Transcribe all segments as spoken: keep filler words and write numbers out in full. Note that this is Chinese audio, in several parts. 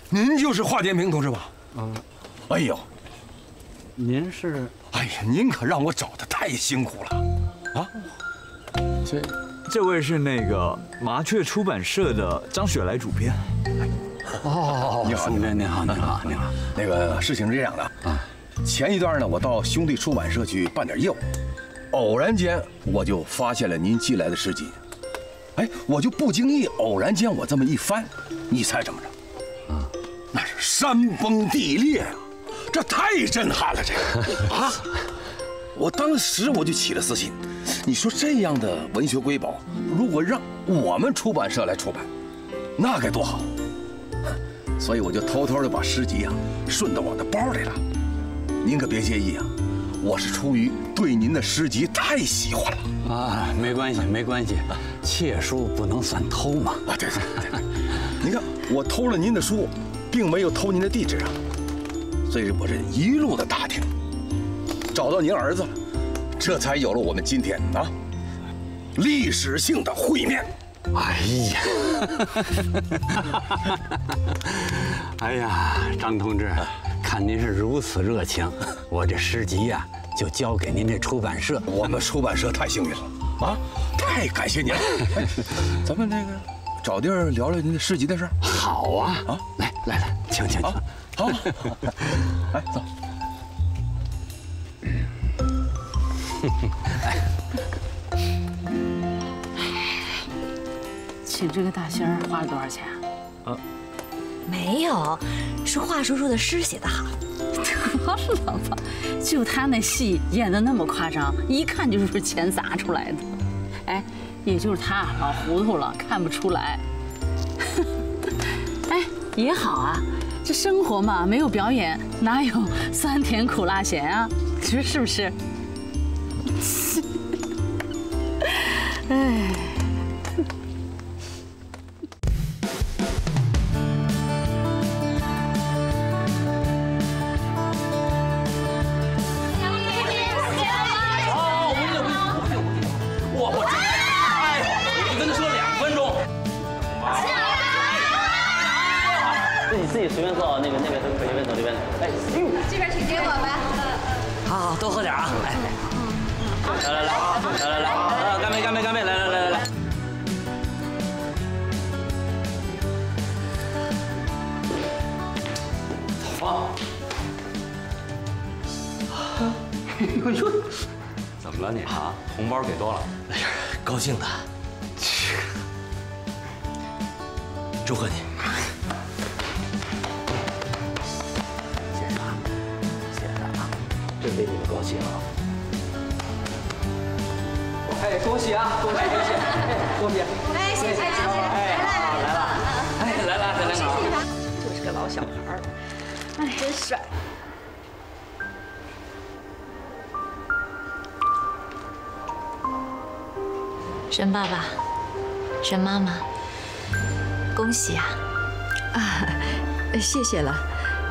您就是华天平同志吧？ 嗯。 哎呦， 您是？ 哎呀，您可让我找的太辛苦了，啊！ 这这位是那个麻雀出版社的张雪来主编。 哦，你好， 您好，您好，您好。 那个事情是这样的啊，前一段呢，我到兄弟出版社去办点业务，偶然间我就发现了您寄来的诗集。 哎，我就不经意，偶然间我这么一翻，你猜怎么着？啊，那是山崩地裂啊！这太震撼了，这个啊！我当时我就起了私心，你说这样的文学瑰宝，如果让我们出版社来出版，那该多好！所以我就偷偷的把诗集啊顺到我的包里了。您可别介意啊，我是出于对您的诗集太喜欢了啊，没关系，没关系。 窃书不能算偷嘛！ 啊，对对对，你看我偷了您的书，并没有偷您的地址啊，所以我这一路的打听，找到您儿子了，这才有了我们今天啊历史性的会面。 哎呀，哎呀，张同志，看您是如此热情，我这诗集呀就交给您这出版社。 我们出版社太幸运了啊！ 太感谢您了，哎，咱们那个找地儿聊聊您的诗集的事儿。 好啊，啊，来来来，请请请， 好，来走。 请这个大仙儿花了多少钱啊？ 啊，没有，是华叔叔的诗写得好。 得了吧，就他那戏演得那么夸张，一看就是钱砸出来的。 哎，也就是他老糊涂了，看不出来。哎，也好啊，这生活嘛，没有表演，哪有酸甜苦辣咸啊？你说是不是？哎。 随便坐，那个那个都可以，随便走这边。哎， 这边请接我吧。 好好，多喝点啊！来，来来来来来来，啊，干杯干杯干杯！来来来来来。好。哎呦， 怎么了你啊？红包给多了？ 没事，高兴的。祝贺你。 真为你们高兴啊！哎，恭喜啊，恭喜恭喜！哎，恭喜！ 哎，谢谢谢谢！ 哎，来了，哎，来了，来了！ 就是个老小孩儿，哎，真帅！ 沈爸爸，沈妈妈，恭喜啊！ 啊，谢谢了。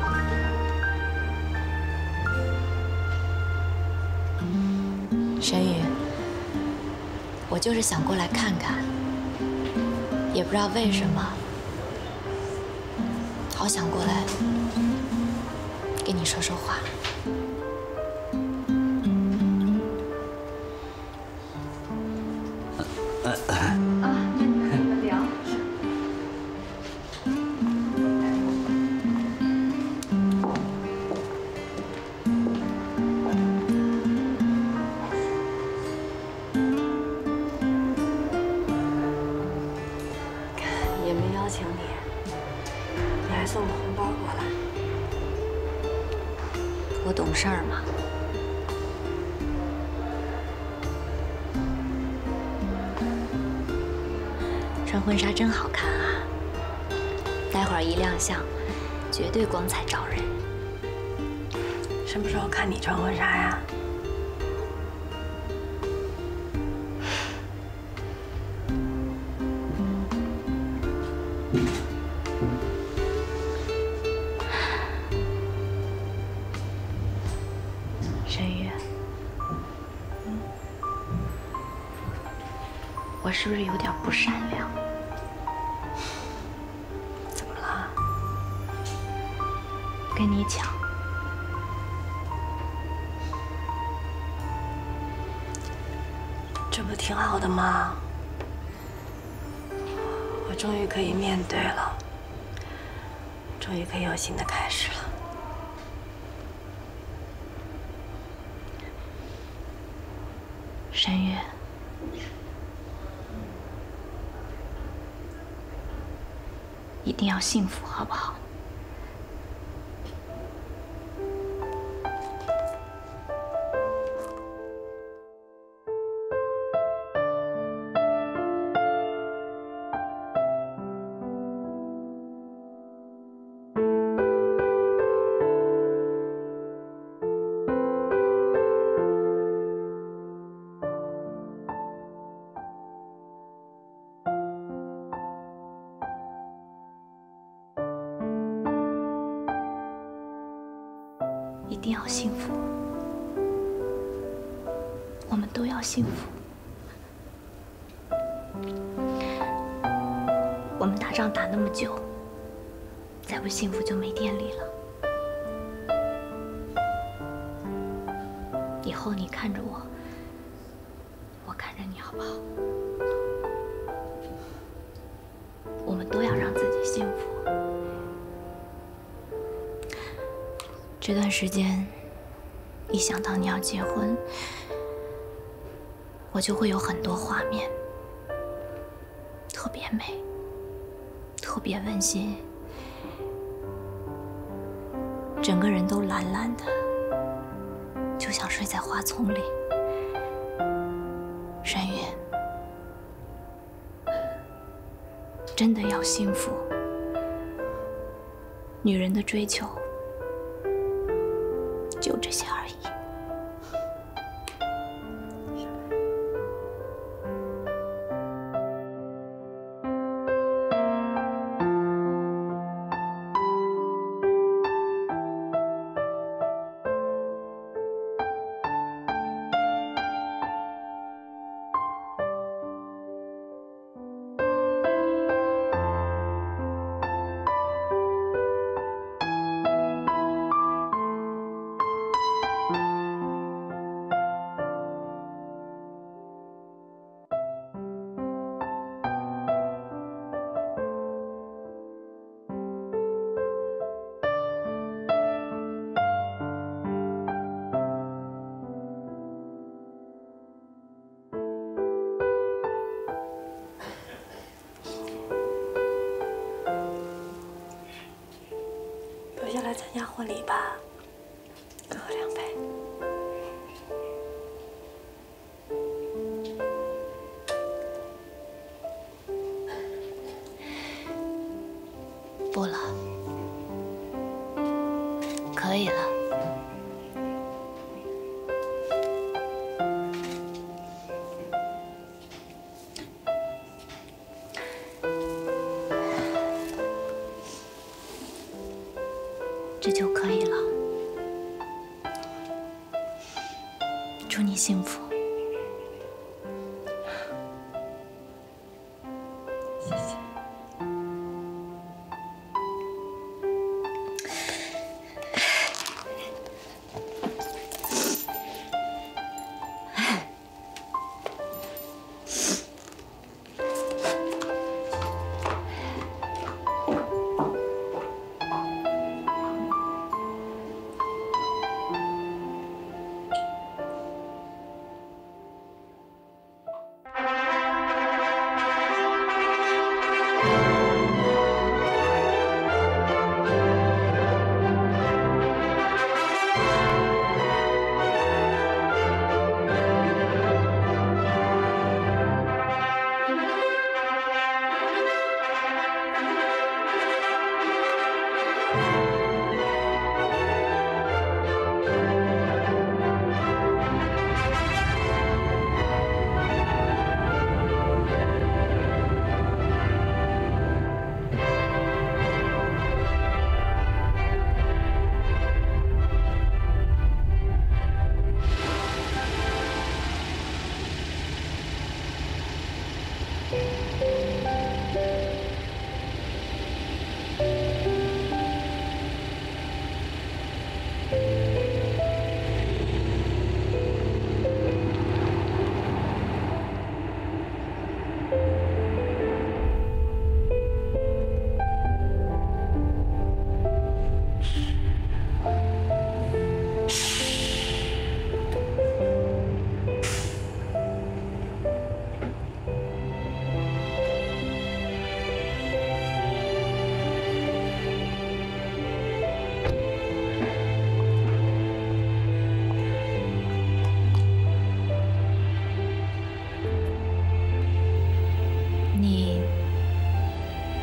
沈宇，我就是想过来看看，也不知道为什么，好想过来跟你说说话。 啊，你们聊。 也没邀请你，你还送了红包过来，我懂事儿吗？穿婚纱真好看啊！待会儿一亮相，绝对光彩照人。什么时候看你穿婚纱呀？沈宇，我是不是有点不善良？怎么了？ 跟你抢。 这不挺好的吗？我终于可以面对了，终于可以有新的开始了。 沈月，一定要幸福，好不好？一定要幸福，我们都要幸福。我们打仗打那么久，再不幸福就没电力了。以后你看着我，我看着你，好不好？我们都要让自己幸福。这段时间，一想到你要结婚，我就会有很多画面，特别美，特别温馨，整个人都懒懒的，就像睡在花丛里。沈月，真的要幸福，女人的追求就这些而已。 留下来参加婚礼吧，各喝两杯。 不了，可以了。这就可以了。祝你幸福。 谢谢。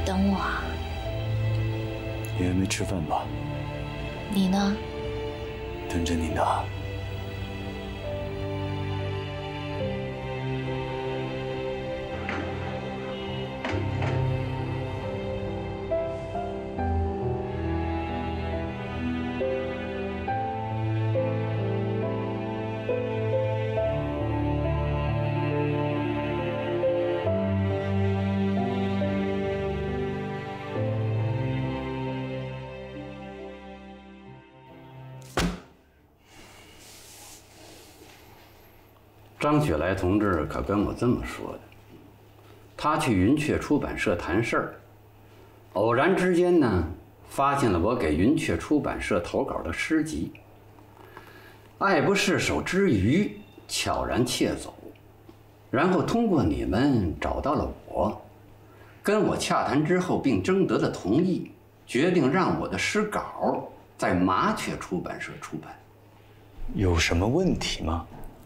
等我啊？ 你还没吃饭吧？ 你呢？ 等着你呢。 张雪来同志可跟我这么说的，他去云雀出版社谈事儿，偶然之间呢，发现了我给云雀出版社投稿的诗集，爱不释手之余，悄然窃走，然后通过你们找到了我，跟我洽谈之后，并征得了同意，决定让我的诗稿在麻雀出版社出版。 有什么问题吗？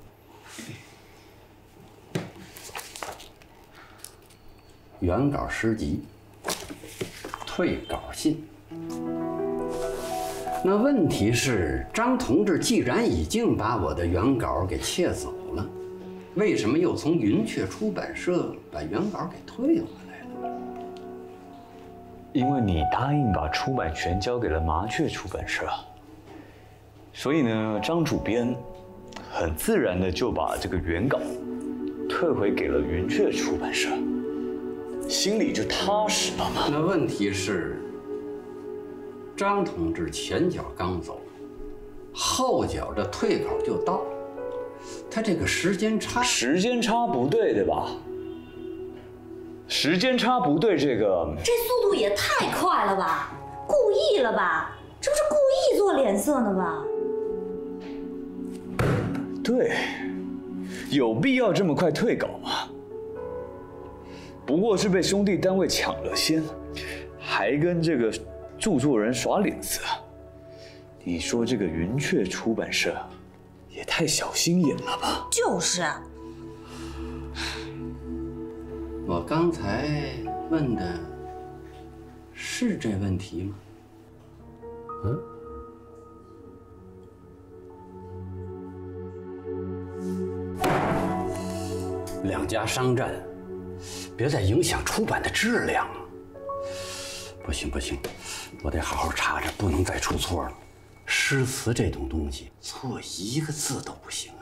原稿诗集，退稿信。那问题是，张同志既然已经把我的原稿给窃走了，为什么又从云雀出版社把原稿给退回来了？ 因为你答应把出版权交给了麻雀出版社，所以呢，张主编很自然的就把这个原稿退回给了云雀出版社，心里就踏实了嘛。 那问题是，张同志前脚刚走，后脚这退稿就到，他这个时间差， 时间差不对，对吧？时间差不对，这个这速度也太快了吧？故意了吧？这不是故意做脸色呢吧？ 对，有必要这么快退稿吗？不过是被兄弟单位抢了先，还跟这个著作人耍脸色。你说这个云雀出版社也太小心眼了吧？ 就是。 我刚才问的是这问题吗？嗯？两家商战，别再影响出版的质量了。不行不行，我得好好查查，不能再出错了。诗词这种东西，错一个字都不行啊。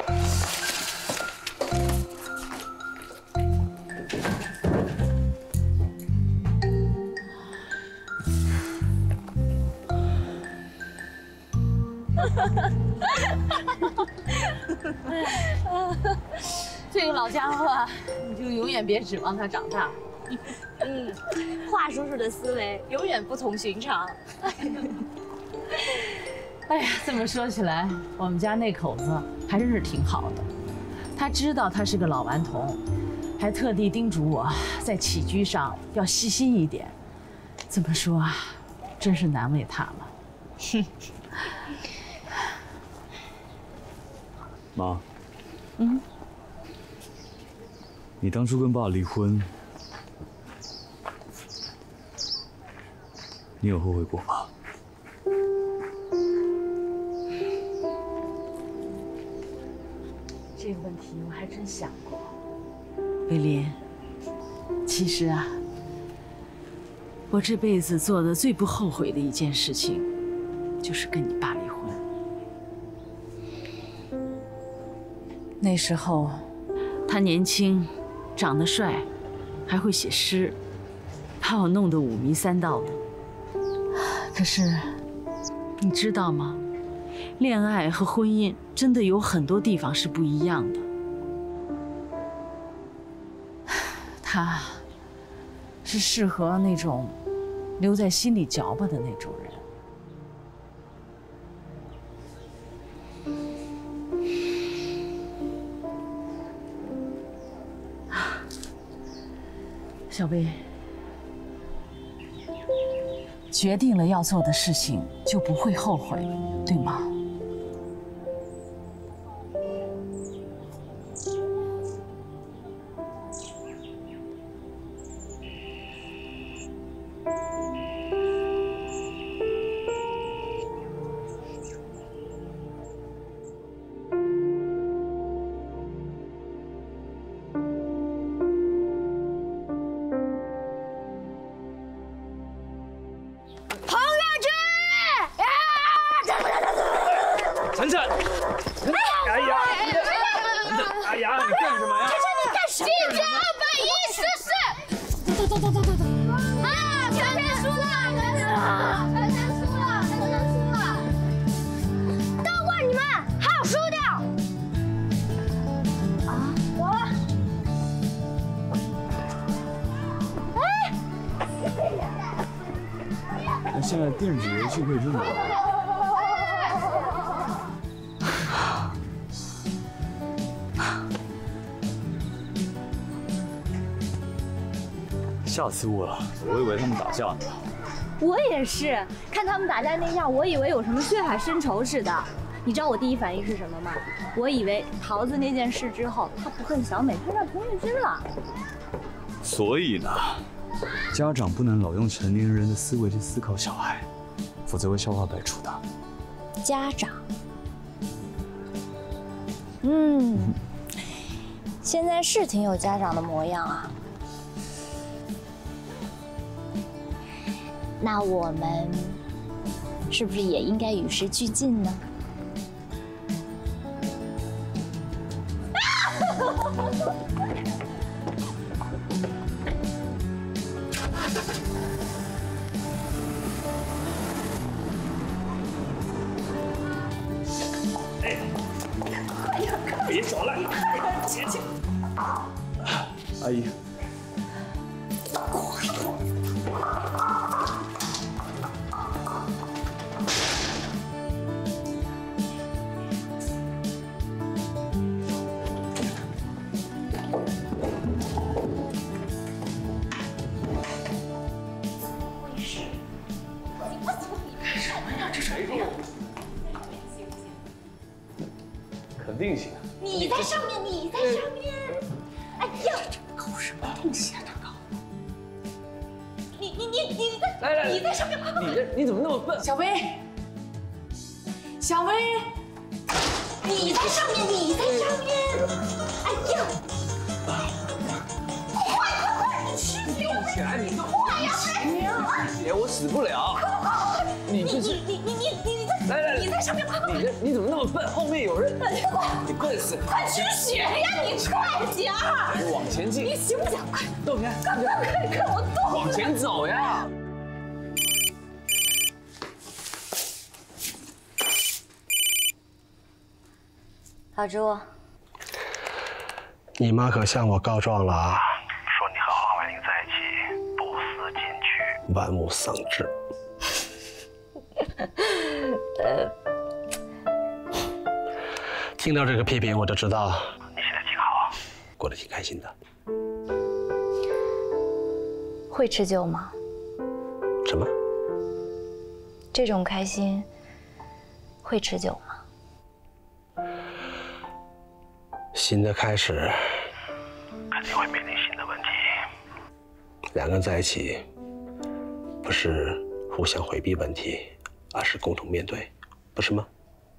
这个老家伙啊，你就永远别指望他长大。 嗯，华叔叔的思维永远不同寻常。 哎呀，这么说起来，我们家那口子还真是挺好的。他知道他是个老顽童，还特地叮嘱我在起居上要细心一点。这么说啊，真是难为他了。哼。 妈， 嗯， 你当初跟爸离婚，你有后悔过吗？ 这个问题我还真想过，魏林。其实啊，我这辈子做的最不后悔的一件事情，就是跟你爸离婚。那时候，他年轻，长得帅，还会写诗，把我弄得五迷三道的。可是，你知道吗？恋爱和婚姻真的有很多地方是不一样的。他，是适合那种留在心里嚼巴的那种人。小薇，决定了要做的事情就不会后悔，对吗？ 晨晨，哎呀，哎呀，你干什么呀？ 晨晨，你干什么？进去二百一十四。走走走走走走。啊，晨晨输了，晨晨，晨晨输了，晨晨输了。等会儿你们还有输掉。啊，我。哎。 那现在电子游戏可以这么玩。 吓死我了！我以为他们打架呢。 我也是，看他们打架那样，我以为有什么血海深仇似的。你知道我第一反应是什么吗？我以为桃子那件事之后，他不恨小美，他让彭玉君了。 所以呢，家长不能老用成年人的思维去思考小孩，否则会笑话百出的。 家长，嗯，现在是挺有家长的模样啊。 那我们是不是也应该与时俱进呢？ 哎，快点，别耍赖，姐姐，阿姨。 肯定行。 你在上面，你在上面。哎呀，搞什么东西啊，长高！你你你你在， 来来， 你在上面，快快快！ 你你怎么那么笨？ 小薇，小薇， 你在上面，你在上面。哎呀！快快快，你吃血！ 起来，你快呀！ 血我死不了。你这是你你你你你在来来， 你在上面，快快！ 你这你怎么那么笨？后面有人，你跪死！ 快取血呀！你快点儿！ 你往前进！ 你行不行？快动开！ 快快快，看我动！ 往前走呀！ 老朱， 你妈可向我告状了啊，说你和华为林在一起不思进取，玩物丧志。 呃， 听到这个批评，我就知道你现在挺好，过得挺开心的。 会持久吗？ 什么？ 这种开心会持久吗？ 新的开始肯定会面临新的问题。两个人在一起，不是互相回避问题，而是共同面对，不是吗？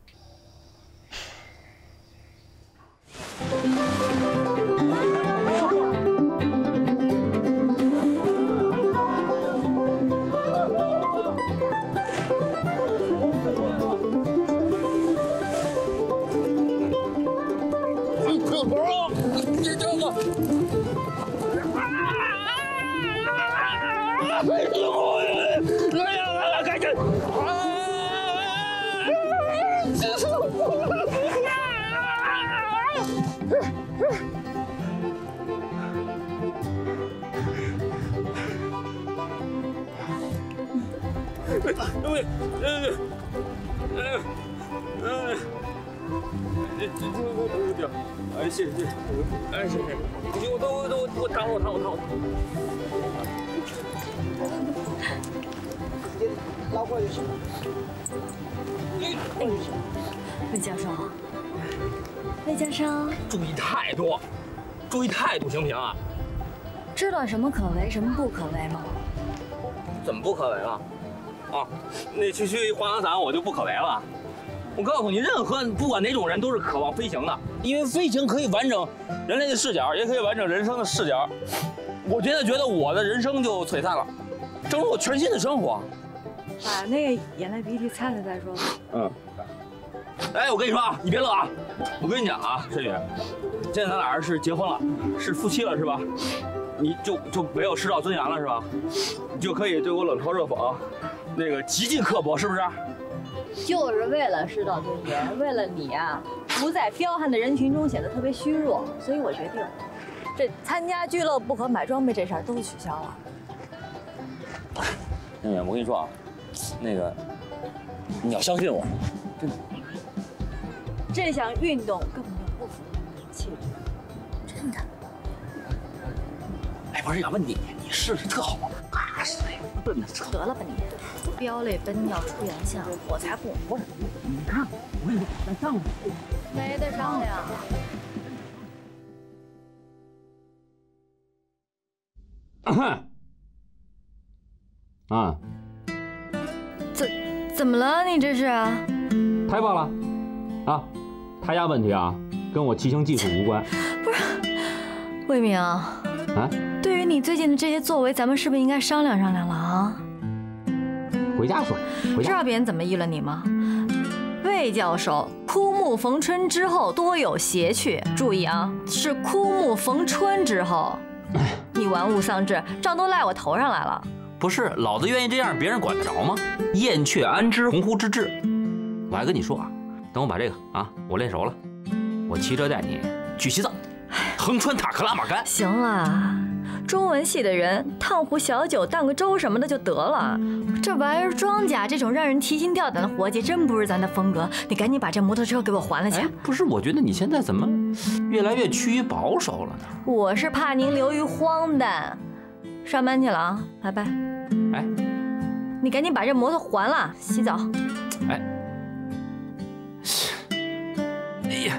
哎，谢谢，哎，谢谢，我都我都我躺我躺我躺我。 直接捞过来就行了。 哎，魏教授，魏教授， 注意态度，注意态度，行不行啊？ 知道什么可为，什么不可为吗？ 怎么不可为了？啊，那区区花阳伞我就不可为了。我告诉你，任何不管哪种人都是渴望飞行的，因为飞行可以完整人类的视角，也可以完整人生的视角。我现在觉得我的人生就璀璨了，正是我全新的生活。 把那个眼泪鼻涕擦擦再说吧。 嗯。 哎，我跟你说啊，你别乐啊，我跟你讲啊，申宇，现在咱俩是结婚了，是夫妻了，是吧？你就就没有世道尊严了，是吧？你就可以对我冷嘲热讽，那个极尽刻薄，是不是？ 就是为了世道尊严，为了你啊，不在彪悍的人群中显得特别虚弱，所以我决定，这参加俱乐部和买装备这事儿都取消了。 申宇，我跟你说啊，那个你要相信我，真的。 这项运动根本就不符合你的气质，真的。 哎，不是想问你，你试试特好玩啊！谁笨的？ 得了吧你！飙泪奔尿出洋相，我才不！ 不是，你看，我跟你说，咱上去， 没得商量。 啊！ 怎怎么了？你这是？ 太棒了！啊，他家问题啊，跟我骑行技术无关。 不是，魏明啊，对于你最近的这些作为，咱们是不是应该商量商量了啊？ 回家说。回家知道别人怎么议论你吗？魏教授，枯木逢春之后多有邪趣。注意啊，是枯木逢春之后。你玩物丧志，账都赖我头上来了。 不是，老子愿意这样，别人管得着吗？燕雀安知鸿鹄之志。我还跟你说啊，等我把这个啊，我练熟了，我骑车带你去西藏，横穿塔克拉玛干。 行了，中文系的人烫壶小酒、荡个粥什么的就得了。这玩儿装甲这种让人提心吊胆的活计，真不是咱的风格。你赶紧把这摩托车给我还了去。 哎，不是，我觉得你现在怎么越来越趋于保守了呢？ 我是怕您流于荒诞。上班去了啊，拜拜。 哎， 你赶紧把这摩托还了，洗澡。 哎，哎呀。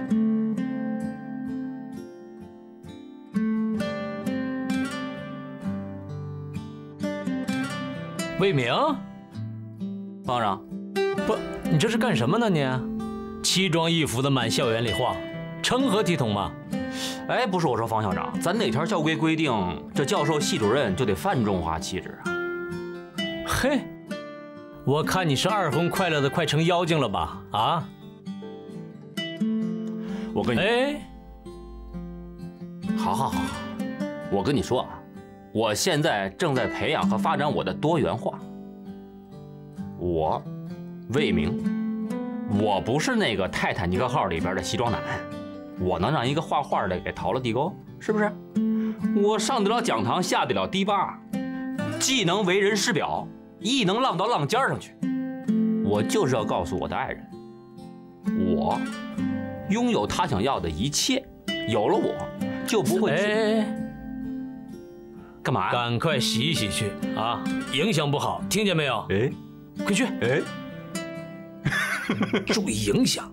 魏明， 方丈， 不，你这是干什么呢？你奇装异服的满校园里晃，成何体统嘛？ 哎，不是，我说方校长，咱哪条校规规定这教授、系主任就得泛中华气质啊？ 嘿，我看你是二婚快乐的快成妖精了吧？啊？ 我跟你， 哎， 好好好，我跟你说啊。我现在正在培养和发展我的多元化。我，魏明，我不是那个泰坦尼克号里边的西装男，我能让一个画画的给逃了地沟，是不是？我上得了讲堂，下得了堤坝，既能为人师表，亦能浪到浪尖上去。我就是要告诉我的爱人，我拥有他想要的一切，有了我就不会。 哎。 干嘛？ 赶快洗一洗去啊！影响不好，听见没有？ 哎， 快去！ 哎， 注意影响。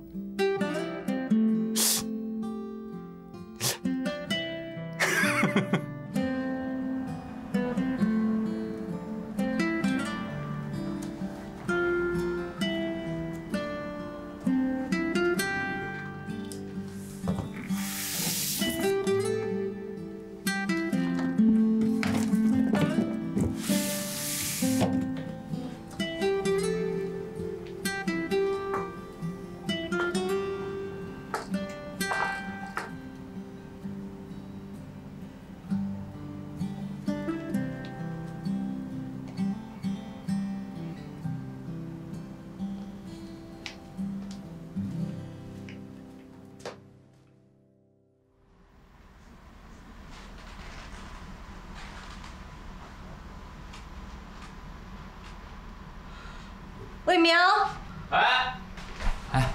魏明， 哎，哎，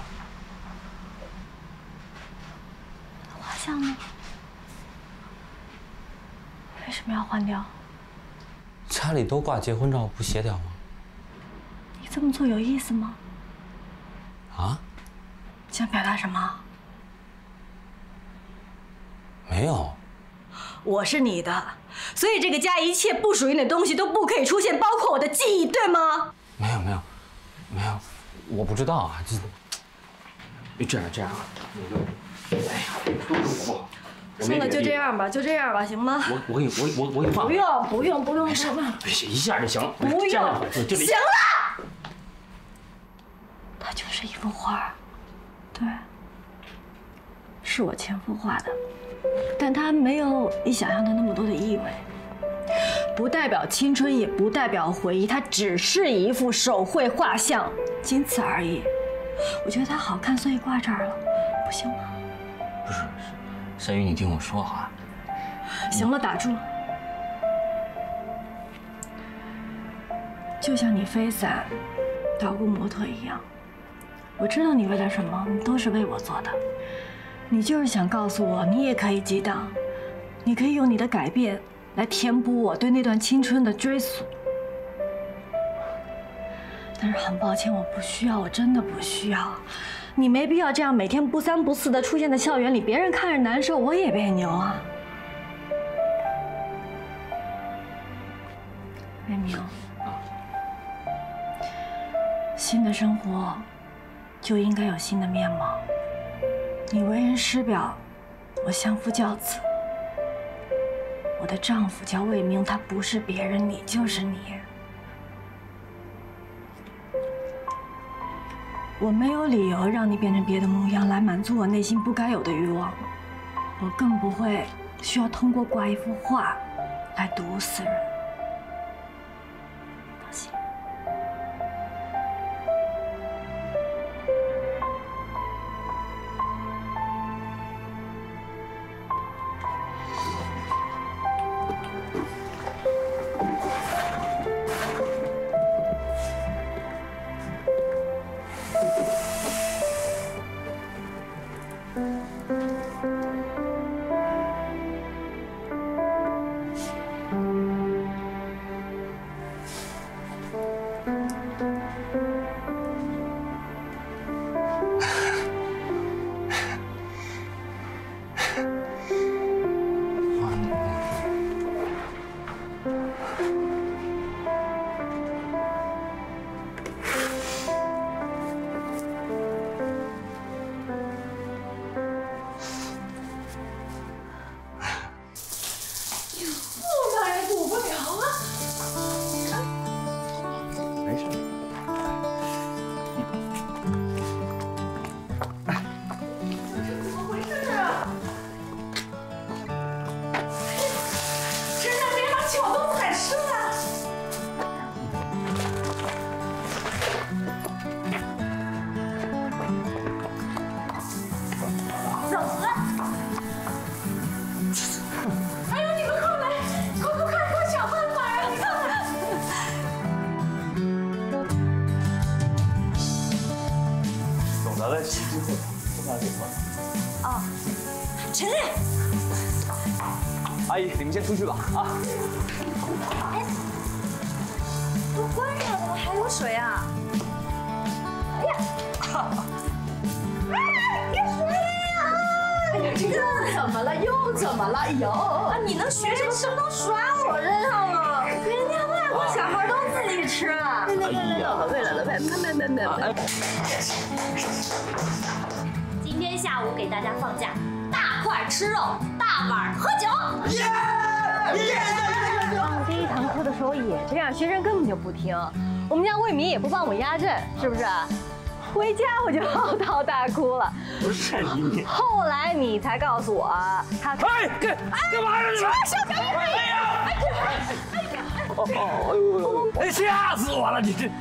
画像呢？为什么要换掉？ 家里都挂结婚照，不协调吗？ 你这么做有意思吗？ 啊？ 想表达什么？ 没有。 我是你的，所以这个家一切不属于你的东西都不可以出现，包括我的记忆，对吗？ 没有，没有。没有，我不知道啊，这这样这样啊，哎呀，都是我不好。 算了，就这样吧，就这样吧，行吗？ 我我给你我我我给你放。 不用不用不用， 没事，一下就行了。 不用， 行了。 它就是一幅画， 对，是我前夫画的，但它没有你想象的那么多的意味，不代表青春，也不代表回忆，它只是一幅手绘画像，仅此而已。我觉得它好看，所以挂这儿了，不行吗？ 不是，山雨，你听我说啊。 行了，打住。就像你飞伞、捣鼓模特一样，我知道你为了什么，都是为我做的。你就是想告诉我，你也可以激荡，你可以用你的改变来填补我对那段青春的追溯。但是很抱歉，我不需要，我真的不需要。你没必要这样每天不三不四的出现在校园里，别人看着难受，我也别扭啊。魏明，新的生活就应该有新的面貌。你为人师表，我相夫教子。我的丈夫叫魏明，他不是别人，你就是你。我没有理由让你变成别的模样来满足我内心不该有的欲望，我更不会需要通过挂一幅画来毒死人。放心。 哦，陈丽， 阿姨，你们先出去吧，啊！ 哎，都关上了，怎么还有水啊？哎呀，哎，别水呀！哎呀，这又怎么了？又怎么了？哎呦，啊，你能学什么？什么都耍我身上了？人家外国小孩都自己吃。哎呀，为了了，没没没没没。 今天下午给大家放假，大块吃肉，大碗喝酒。 耶！ 上第一堂课的时候也这样，学生根本就不听。我们家魏明也不帮我压阵，是不是？回家我就嚎啕大哭了。 不是你。 后来你才告诉我，他哎，干干嘛呀你们？ 小兵，哎呀！哎呀！ 哦哦，哎呦！哎，吓死我了！你这。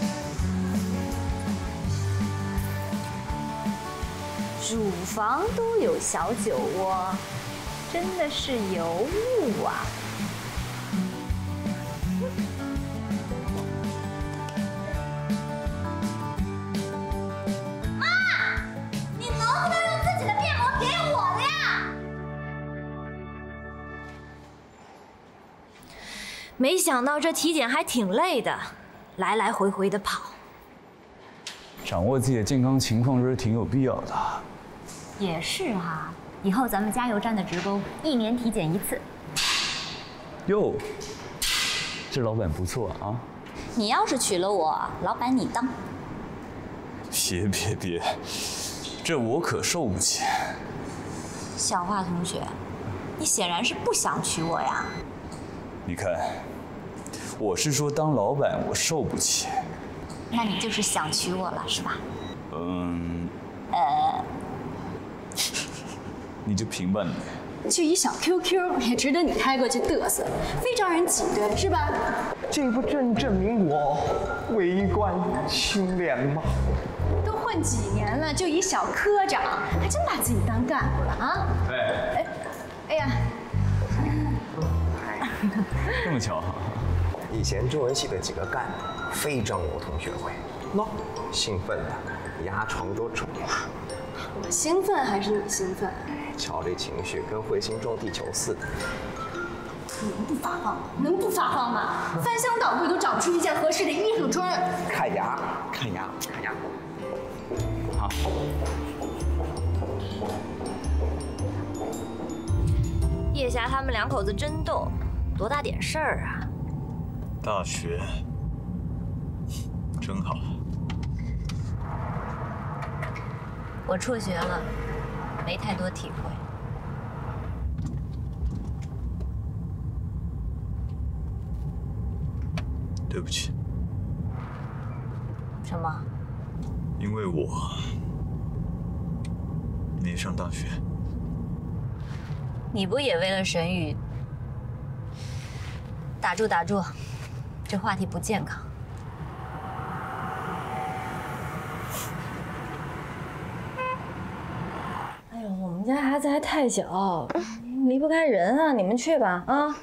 乳房都有小酒窝，真的是尤物啊！ 妈，你能不能用自己的面膜给我的呀？ 没想到这体检还挺累的，来来回回的跑。 掌握自己的健康情况这是挺有必要的。 也是哈，以后咱们加油站的职工一年体检一次。 哟，这老板不错啊。 你要是娶了我，老板你当。 别别别，这我可受不起。 小华同学，你显然是不想娶我呀。 你看，我是说当老板我受不起。 那你就是想娶我了是吧？ 嗯。 呃， 你就平吧你。 就一小 Q Q 也值得你开过去嘚瑟，非招人挤兑是吧？ 这不正证明我为官清廉吗？ 都混几年了，就一小科长，还真把自己当干部了啊？ 对。 哎，哎呀， 这么巧。 以前中文系的几个干部非征我同学会，喏，兴奋的压床都肿了。 我兴奋还是你兴奋？ 瞧这情绪，跟彗星撞地球似的。 能不发放吗？能不发放吗？翻箱倒柜都找不出一件合适的衣服穿。 看牙，看牙，看牙。 好。 叶霞他们两口子真逗，多大点事儿啊！ 大学真好。 我辍学了，没太多体会。 对不起。 什么？ 因为我没上大学。 你不也为了沈宇？打住打住，这话题不健康。 哎呦，我们家孩子还太小，离不开人啊！你们去吧，啊。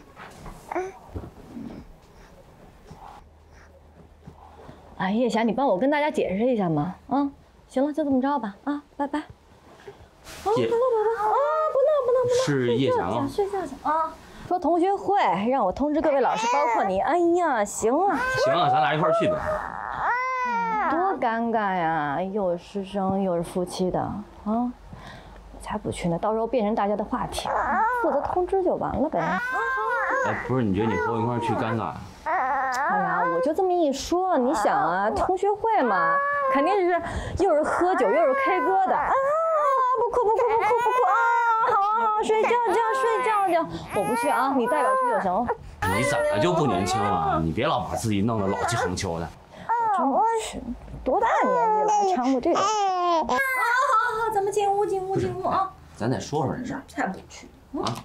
哎，叶霞，你帮我跟大家解释一下嘛，啊，行了，就这么着吧，啊，拜拜。啊，宝宝宝宝，啊，不闹不闹不闹， 是叶霞吗？ 睡觉去啊。说同学会让我通知各位老师，包括你。哎呀，行了， 行啊，咱俩一块儿去呗。 多尴尬呀，又是师生又是夫妻的啊！我才不去呢，到时候变成大家的话题，负责通知就完了呗。 哎，不是，你觉得你和我一块儿去尴尬呀？ 哎呀，我就这么一说，你想啊，同学会嘛，肯定是又是喝酒又是 K 歌的啊！不哭不哭不哭不哭啊！好好睡觉觉睡觉觉，我不去啊，你代表去就行了。 你怎么就不年轻了？你别老把自己弄得老气横秋的。 我真不去，多大年纪了还掺和这个？啊，好好好，咱们进屋进屋进屋啊！ 咱再说说这事儿。 才不去啊！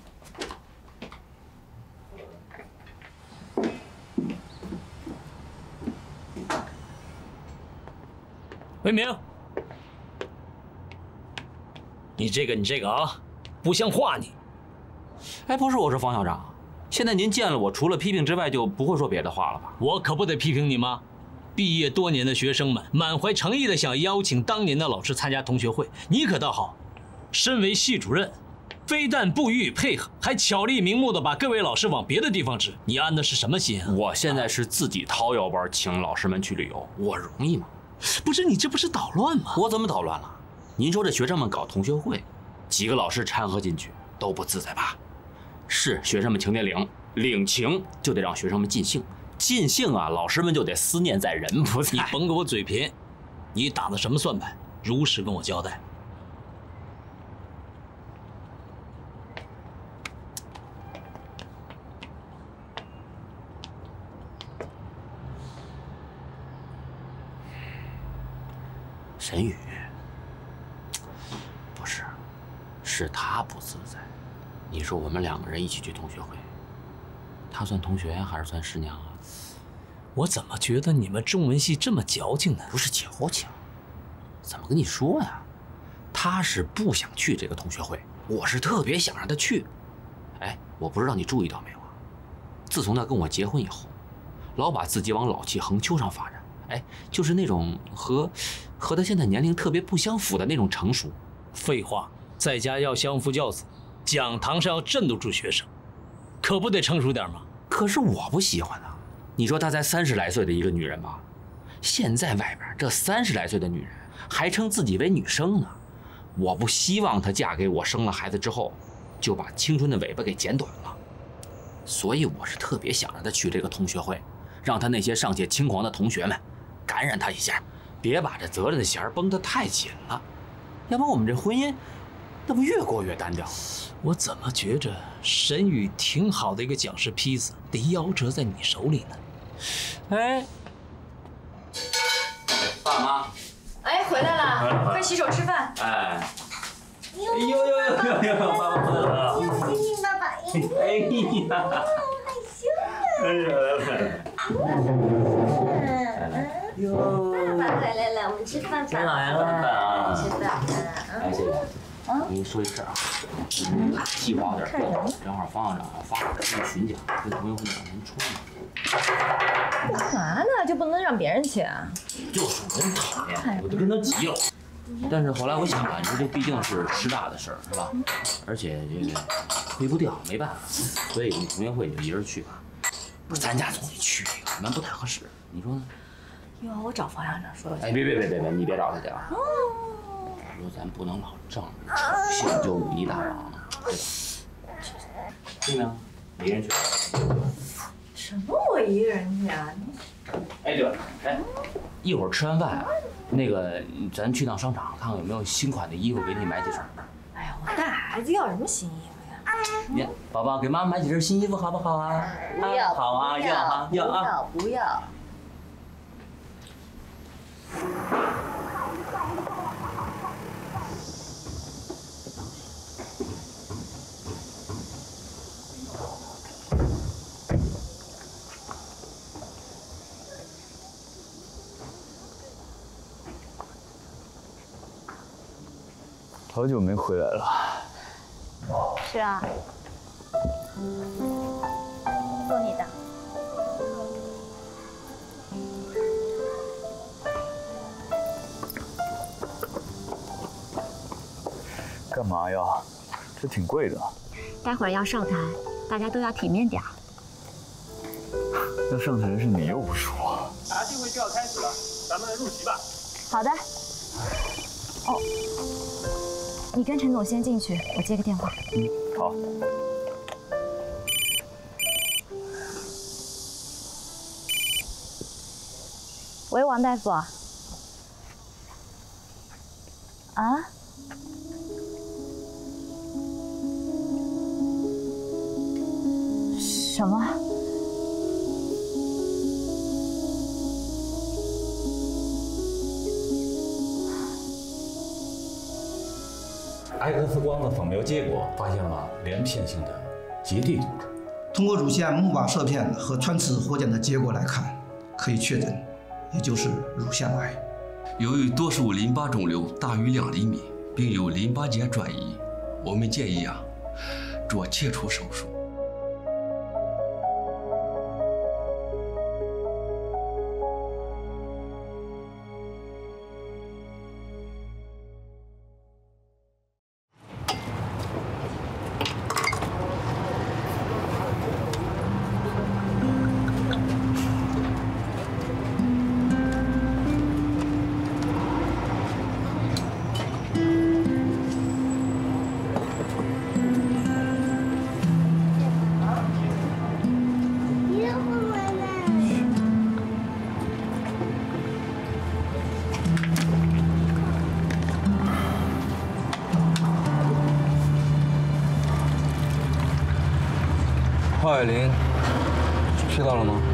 魏明，你这个你这个啊，不像话你！ 哎，不是，我说方校长，现在您见了我，除了批评之外，就不会说别的话了吧？ 我可不得批评你吗？毕业多年的学生们满怀诚意的想邀请当年的老师参加同学会，你可倒好，身为系主任，非但不予以配合，还巧立名目的把各位老师往别的地方指，你安的是什么心啊？ 我现在是自己掏腰包请老师们去旅游，我容易吗？ 不是，你这不是捣乱吗？ 我怎么捣乱了？您说这学生们搞同学会，几个老师掺和进去，都不自在吧？是学生们情得领，领情就得让学生们尽兴，尽兴啊，老师们就得思念在人不在。 你甭给我嘴贫，你打的什么算盘？如实跟我交代。 沈宇，不是，是他不自在。你说我们两个人一起去同学会，他算同学呀，还是算师娘啊？ 我怎么觉得你们中文系这么矫情呢？ 不是矫情，怎么跟你说呀？他是不想去这个同学会，我是特别想让他去。哎，我不知道你注意到没有啊？自从他跟我结婚以后，老把自己往老气横秋上发展。哎，就是那种和和他现在年龄特别不相符的那种成熟。 废话，在家要相夫教子，讲堂上要镇得住学生，可不得成熟点吗？ 可是我不喜欢啊！你说她才三十来岁的一个女人吧，现在外边这三十来岁的女人还称自己为女生呢。我不希望她嫁给我，生了孩子之后就把青春的尾巴给剪短了。所以我是特别想让她去这个同学会，让她那些尚且轻狂的同学们感染她一下，别把这责任的弦绷得太紧了，要不然我们这婚姻那不越过越单调。 我怎么觉着沈宇挺好的一个讲师坯子，得夭折在你手里呢？ 哎，爸妈， 哎，回来了，快洗手吃饭。 哎，哎呦呦呦呦呦，爸爸回来了！ 亲亲爸爸。 哎呀， 害羞。 哎呀，来来。哟， 爸爸回来了，我们吃饭吧。 真来了， 吃饭吧。 哎，这个，我跟你说一事啊，计划有点多，正好方校长发个巡讲，跟同学会让人冲了。 干嘛呢？就不能让别人去啊？ 就是我很讨厌，我就跟他急了。但是后来我想啊，你说这毕竟是师大的事儿，是吧？而且这个推不掉，没办法，所以你同学会你就一人去吧。不是咱家总得去这个，咱不太合适，你说呢？ 哟，我找方校长说去。 哎，别别别别别，你别找他去啊！我说咱不能老仗着先救武艺大王，对吧？对吗？一人去。 什么我一个人去啊？ 哎，对了，哎，一会儿吃完饭啊，那个咱去趟商场看看有没有新款的衣服，给你买几身。 哎呀，我带孩子要什么新衣服呀？ 你宝宝给妈妈买几身新衣服好不好啊？ 不要， 好啊，要啊，要啊， 不要。 好久没回来了。 是啊。做你的。 干嘛呀？这挺贵的。 待会儿要上台，大家都要体面点儿。 要上台的是你又不说。 茶聚会就要开始了，咱们入席吧。 好的。哦，你跟陈总先进去，我接个电话。 嗯，好。 喂，王大夫。啊？什么？ X 光的扫描结果发现了连片性的结缔组织。 通过乳腺钼靶射片和穿刺活检的结果来看，可以确诊，也就是乳腺癌。 由于多数淋巴肿瘤大于两厘米，并有淋巴结转移，我们建议啊做切除手术。 华伟林，知道了吗？